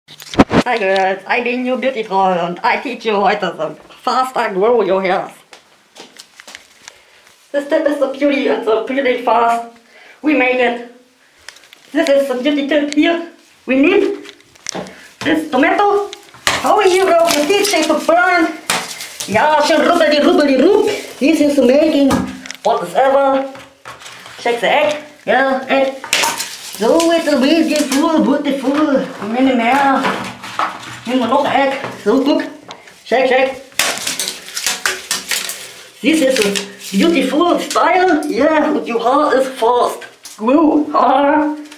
Hi girls, I bring you beauty toy and I teach you how to fast and grow your hair. This tip is the beauty and the pretty fast. We make it. This is the beauty tip here. We need this tomato. How you go to teach it to burn? Yeah, schön rubbly. This is making whatever. Shake the egg. Yeah, egg. So it's a beautiful. Many more. Nhưng mà not the egg. So cook. Shake. This is a beautiful style. Yeah, your heart is fast. Grow hard.